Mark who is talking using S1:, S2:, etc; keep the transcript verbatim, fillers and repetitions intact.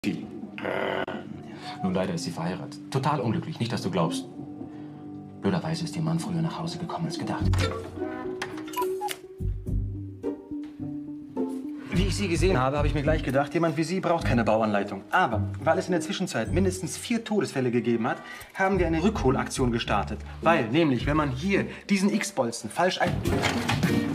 S1: Viel. Nun, leider ist sie verheiratet. Total unglücklich, nicht, dass du glaubst. Blöderweise ist ihr Mann früher nach Hause gekommen als gedacht. Wie ich sie gesehen habe, habe ich mir gleich gedacht, jemand wie Sie braucht keine Bauanleitung. Aber weil es in der Zwischenzeit mindestens vier Todesfälle gegeben hat, haben wir eine Rückholaktion gestartet. Weil, nämlich, wenn man hier diesen X-Bolzen falsch ein...